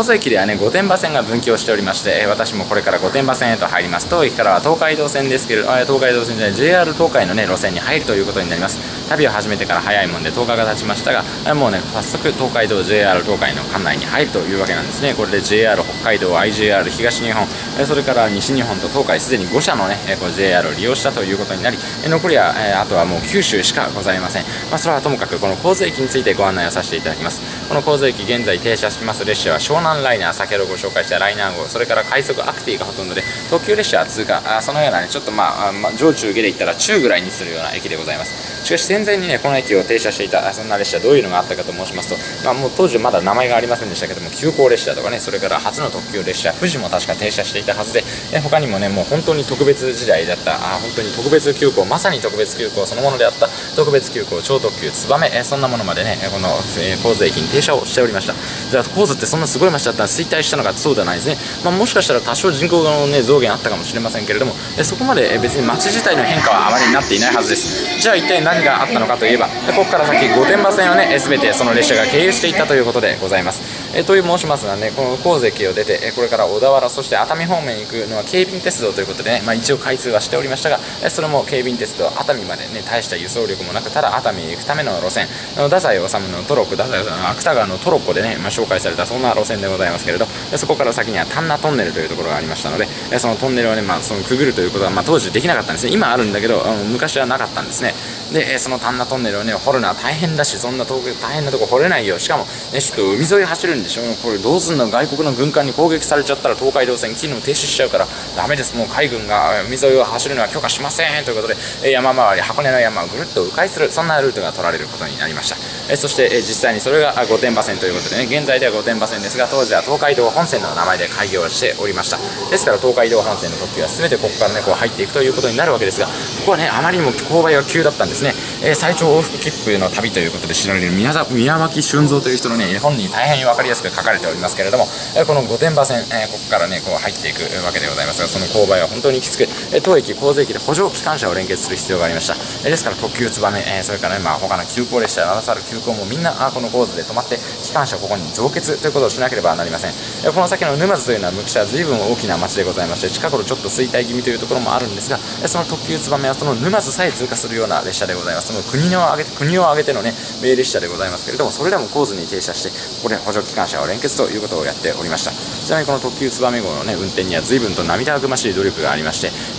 神津駅ではね、御殿場線が分岐をしておりまして、私もこれから御殿場線へと入ります。当駅からは東海道線ですけれど、東海道線じゃない JR 東海のね路線に入るということになります。旅を始めてから早いもんで10日が経ちましたが、もうね早速東海道 JR 東海の管内に入るというわけなんですね。これで JR 北海道、 IJR 東日本、それから西日本と東海すでに5社のねこの JR を利用したということになり、残りはあとはもう九州しかございません。それはともかくこの神津駅についてご案内をさせていただきます。この神津駅現在停車します列車は湘南ライナー、先ほどご紹介したライナー号、それから快速アクティがほとんどで、特急列車は通過、そのようなねちょっと上中下で言ったら中ぐらいにするような駅でございます。しかし戦前にねこの駅を停車していたそんな列車、どういうのがあったかと申しますと、もう当時まだ名前がありませんでしたけども、急行列車とかね、それから初の特急列車富士も確か停車していたはずで、他にもねもう本当に特別時代だった、本当に特別急行、まさに特別急行そのものであった特別急行超特急つばめ、そんなものまでねこの神津駅に停車をしておりました。じゃあ神津ってそんなすごい町だったら衰退したのか、そうではないですね。もしかしたら多少人口のね増減あったかもしれませんけれども、そこまで別に町自体の変化はあまりなっていないはずです。じゃあ一体何があったのかといえば、ここから先御殿場線をね全てその列車が経由していったということでございます。という申しますのはね、この神津駅を出てこれから小田原、そして熱海方面に行くのは京浜鉄道ということでね、一応開通はしておりましたが、それも京浜鉄道熱海までね大した輸送力もなく、ただ熱海に行くための路線、太宰治のトロッコ、芥川のトロッコでね、紹介されたそんな路線でございますけれど、そこから先には丹那トンネルというところがありましたので、そのトンネルをね、そのくぐるということは、当時できなかったんですね。今あるんだけど昔はなかったんですね。でその丹那トンネルをね掘るのは大変だし、そんな遠く大変なとこ掘れないよ。しかもねちょっと海沿い走るんでしょ、これどうすんの、外国の軍艦に攻撃されちゃったら東海道線機能停止しちゃうからダメです。もう海軍が海沿いを走るのは許可しませんということで、山周り箱根の山をぐるっと迂回する、そんなルートが取られることになりました。そして実際にそれが御殿場線ということでね、現在では御殿場線ですが、当時は東海道本線の名前で開業しておりました。ですから東海道本線の特急は全てここからねこう入っていくということになるわけですが、ここはねあまりにも勾配が急だったんですね。最長往復切符の旅ということで知られる宮脇俊三という人のね本に大変分かりやすく書かれておりますけれども、この御殿場線、ここからねこう入っていくわけでございますが、その勾配は本当にきつく、当駅神津駅で補助機関車を連結する必要がありました。ですから特急つばめ、それからね他の急行列車、名だたる急行もみんなこの神津で止まって機関車をここに増結ということをしなければなりません。この先の沼津というのは昔は随分大きな町でございまして、近頃ちょっと衰退気味というところもあるんですが、その特急つばめはその沼津さえ通過するような列車でございます。その国を挙げてのね名列車でございますけれども、それでも神津に停車してここで補助機関車を連結ということをやっておりました。ちなみにこの特急つばめ号のね運転には随分と涙ぐましい努力がありまして、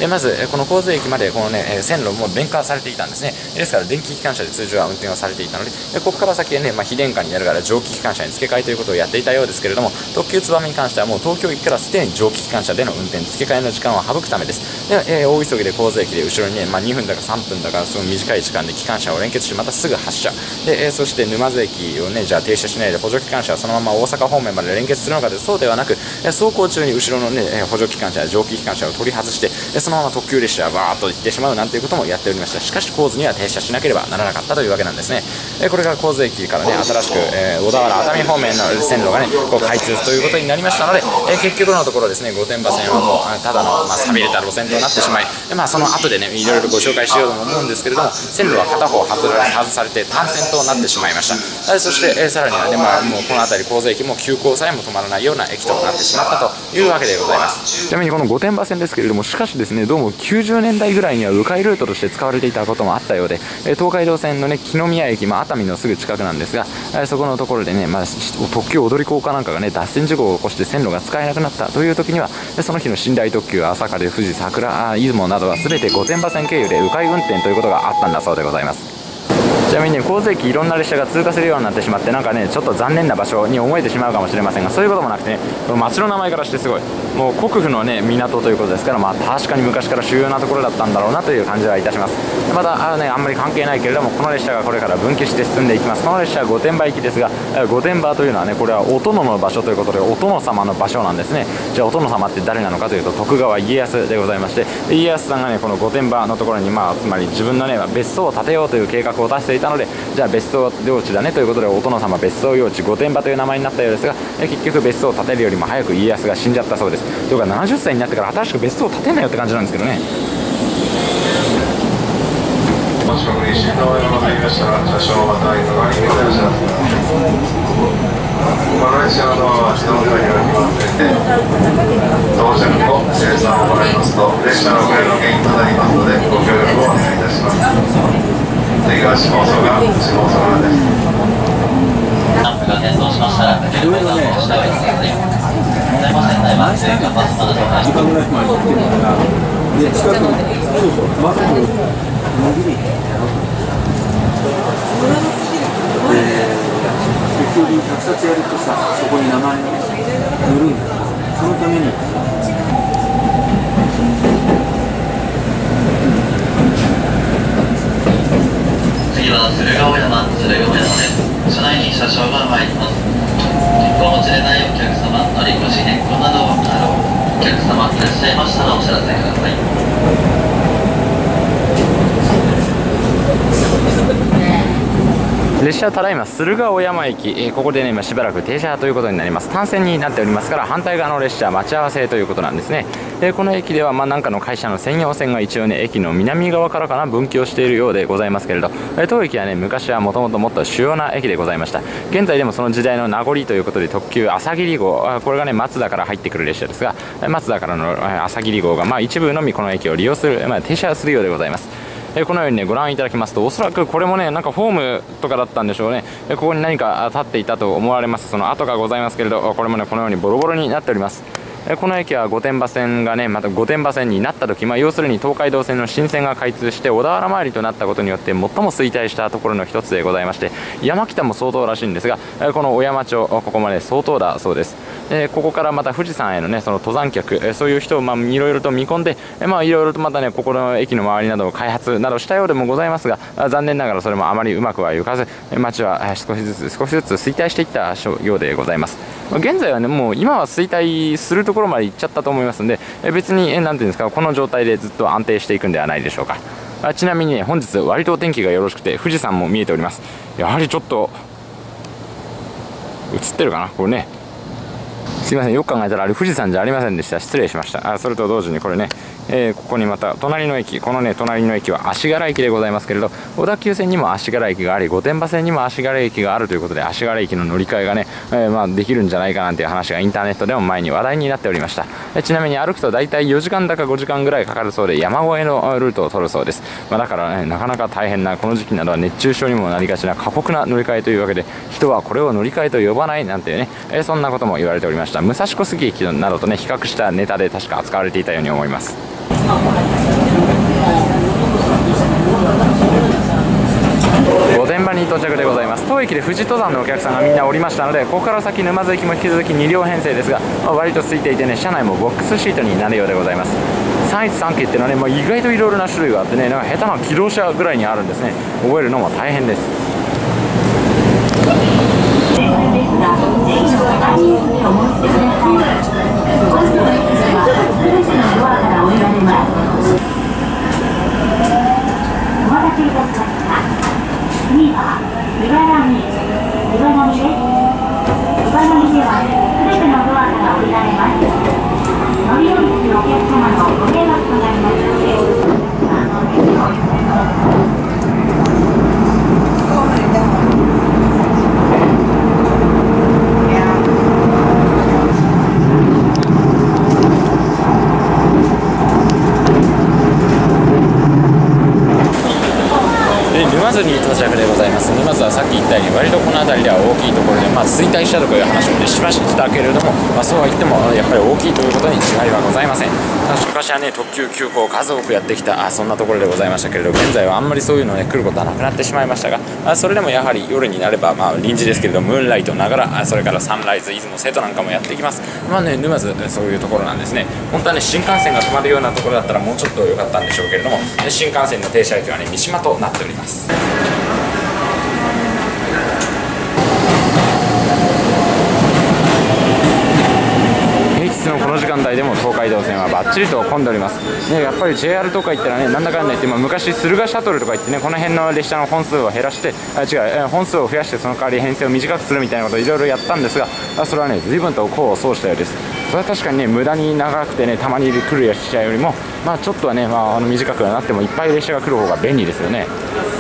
まずこの神津駅までこのね線路も電化されていたんですね。ですから電気機関車で通常は運転をされていたので、ここから先ね非電化になるから蒸気機関車に付け替えということをやっていたようですけれども、特急つばめに関してはもう東京駅からすでに蒸気機関車での運転付け替えの時間を省くためです。で、大急ぎで神津駅で後ろにね、2分だか3分だかその短い時間で機関車を連結し、またすぐ発車で、そして沼津駅をねじゃあ停車しないで補助機関車はそのまま大阪方面まで連結するのかで、そうではなく、走行中に後ろのね補助機関車や蒸気機関車を取り外して、そのまま特急列車がバーッと行ってしまうなんていうこともやっておりました。しかし神津には停車しなければならなかったというわけなんですね。これが神津駅からね新しく、小田原熱海方面の線路がねこう開通ということになりましたので、結局のところですね御殿場線はもうただの錆びれた路線となってしまい、その後でねいろいろご紹介しようとも思うんですけれども、線路は片方外されて単線となってしまいました。そして、さらにはね、もうこの辺り神津駅も急行さえも止まらないような駅となってしまったというわけでございます。ちなみにこの御殿場線ですけれども、しかしですねどうも90年代ぐらいには迂回ルートとして使われていたこともあったようで、東海道線のね木宮駅、熱海のすぐ近くなんですが、そこのところでね、特急踊り子かなんかがね脱線事故を起こして線路が使えなくなったという時には、その日の寝台特急朝霞、富士、桜、出雲などは全て御殿場線経由で迂回運転ということがあったんだそうでございます。ちなみにね、神津駅いろんな列車が通過するようになってしまって、なんかねちょっと残念な場所に思えてしまうかもしれませんが、そういうこともなくてね、この町の名前からしてすごいもう国府のね港ということですから、確かに昔から主要なところだったんだろうなという感じはいたします。またあんまり関係ないけれども、この列車がこれから分岐して進んでいきます。この列車は御殿場行きですが、御殿場というのはねこれはお殿の場所ということで、お殿様の場所なんですね。じゃあお殿様って誰なのかというと、徳川家康でございまして、家康さんがねこの御殿場のところにつまり自分のね別荘を建てようという計画を出していたので、じゃあ別荘領地だねということで、お殿様別荘用地御殿場という名前になったようですが、結局別荘を建てるよりも早く家康が死んじゃったそうです。というか70歳になってから新しく別荘を建てんなよって感じなんですけどね。 お近くに新道へ戻りましたら、車掌またはご覧ください。この列車のドアは自動で開きます。 いろいろね、何時間ぐらい前に来てるから、で、近くに、そうそう、マックのぎり。結局、100冊やるとさ、そこに名前を塗るんだよ。そのために。 次は鶴ヶ尾山です。車内に車掌が参ります。切符を持ちでないお客様、乗り越し変更などお客様いらっしゃいましたらお知らせください。 列車はただいま駿河尾山駅、ここでね今しばらく停車ということになります。単線になっておりますから反対側の列車は待ち合わせということなんですね。この駅では何かの会社の専用線が一応ね駅の南側からかな分岐をしているようでございますけれど、当駅はね昔はもともと主要な駅でございました。現在でもその時代の名残ということで特急朝霧号、これがね松田から入ってくる列車ですが、松田からの朝霧号が一部のみこの駅を利用する、停車するようでございます。このようにねご覧いただきますと、おそらくこれもねなんかホームとかだったんでしょうね。ここに何か立っていたと思われます。その跡がございますけれど、これもねこのようにボロボロになっております。この駅は御殿場線がねまた御殿場線になった時、要するに東海道線の新線が開通して小田原参りとなったことによって最も衰退したところの一つでございまして、山北も相当らしいんですが、この小山町ここまで相当だそうです。ここからまた富士山へのねその登山客、そういう人をいろいろと見込んで、いろいろとまたねここの駅の周りなどを開発などしたようでもございますが、残念ながらそれもあまりうまくはいかず、街は少しずつ衰退していったようでございます。現在はねもう今は衰退するところまで行っちゃったと思いますので、別に何ていうんですか、この状態でずっと安定していくんではないでしょうか。ちなみにね本日割と天気がよろしくて富士山も見えております。やはりちょっと映ってるかなこれね、すいません、よく考えたらあれ富士山じゃありませんでした。失礼しました。それと同時にこれね、ここにまた隣の駅、このね隣の駅は足柄駅でございますけれど、小田急線にも足柄駅があり、御殿場線にも足柄駅があるということで、足柄駅の乗り換えがね、できるんじゃないかなんていう話がインターネットでも前に話題になっておりました。ちなみに歩くと大体4時間だか5時間ぐらいかかるそうで、山越えのルートを取るそうです。だからねなかなか大変な、この時期などは熱中症にもなりがちな過酷な乗り換えというわけで、人はこれを乗り換えと呼ばないなんていうね、そんなことも言われておりました。武蔵小杉駅などとね比較したネタで確か扱われていたように思います。御殿場に到着でございます。当駅で富士登山のお客さんがみんなおりましたので、ここから先沼津駅も引き続き2両編成ですが、割と空いていてね車内もボックスシートになるようでございます。313系っていうのはね、意外といろいろな種類があってね、なんか下手な気動車ぐらいにあるんですね。覚えるのも大変です。沼津に到着でございます。沼津はさっき言ったように割とこの辺りでは大きいところで、衰退したという話も、しましたけれども、そうは言ってもやっぱり大きいということに違いはございません。昔はね特急急行を数多くやってきたそんなところでございましたけれど、現在はあんまりそういうのね来ることはなくなってしまいましたが、それでもやはり夜になれば臨時ですけれどムーンライトながら、それからサンライズ出雲瀬戸なんかもやってきます。沼津そういうところなんですね。本当はね新幹線が止まるようなところだったらもうちょっと良かったんでしょうけれども、新幹線の停車駅はね三島となっております。この時間帯でも東海道線はバッチリと混んでおります、やっぱり JR とか行ったらねなんだかんだ言って、昔駿河シャトルとか言ってねこの辺の列車の本数を減らして本数を増やしてその代わり編成を短くするみたいなことをいろいろやったんですが、それはね随分と功を奏したようです。それは確かにね無駄に長くてねたまに来る列車よりもちょっとはね、短くはなってもいっぱい列車が来る方が便利ですよね。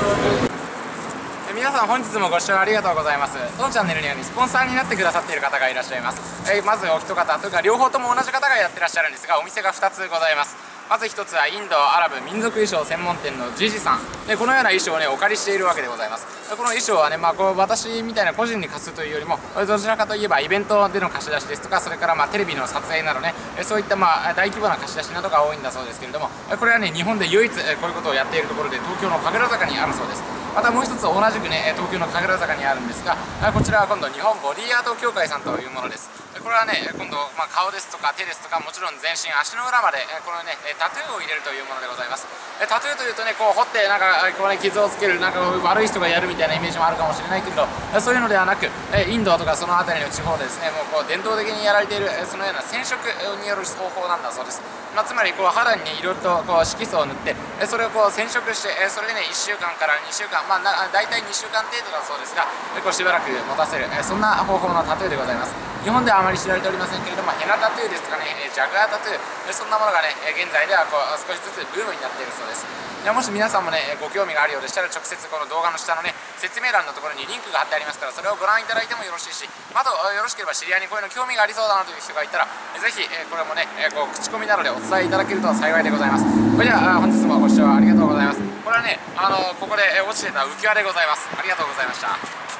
皆さん本日もご視聴ありがとうございます。当チャンネルにはスポンサーになってくださっている方がいらっしゃいます。まずお一方というか両方とも同じ方がやってらっしゃるんですが、お店が2つございます。 まず1つはインドアラブ民族衣装専門店のジジさんで、このような衣装をねお借りしているわけでございます。この衣装はね、こう私みたいな個人に貸すというよりも、どちらかといえばイベントでの貸し出しですとか、それからテレビの撮影などね、そういった大規模な貸し出しなどが多いんだそうですけれども、これはね日本で唯一こういうことをやっているところで東京の神楽坂にあるそうです。またもう一つ同じくね東京の神楽坂にあるんですが、こちらは今度日本ボディアート協会さんというものです。これはね今度顔ですとか手ですとか、もちろん全身足の裏までこのねタトゥーを入れるというものでございます。タトゥーというとねこう彫ってこうね傷をつける悪い人がやるみたいなイメージもあるかもしれないけれど、そういうのではなくインドとかその辺りの地方でですね、もうこう伝統的にやられているそのような染色による方法なんだそうです。つまりこう肌にいろいろとこう色素を塗ってそれをこう染色して、それでね1週間から2週間、大体2週間程度だそうですが、こうしばらく持たせる、そんな方法のタトゥーでございます。日本ではあまり知られておりませんけれども、ヘナタトゥーですとかねジャグアータトゥー、そんなものがね現在ではこう少しずつブームになっているそうです。もし皆さんもねご興味があるようでしたら、直接この動画の下のね説明欄のところにリンクが貼ってありますから、それをご覧いただいてもよろしいし、あとよろしければ知り合いにこういうの興味がありそうだなという人がいたら、ぜひこれもねこう口コミなどでお伝えいただけると幸いでございます。それでは本日もご視聴ありがとうございます。これはねここで落ちてた浮き輪でございます。ありがとうございました。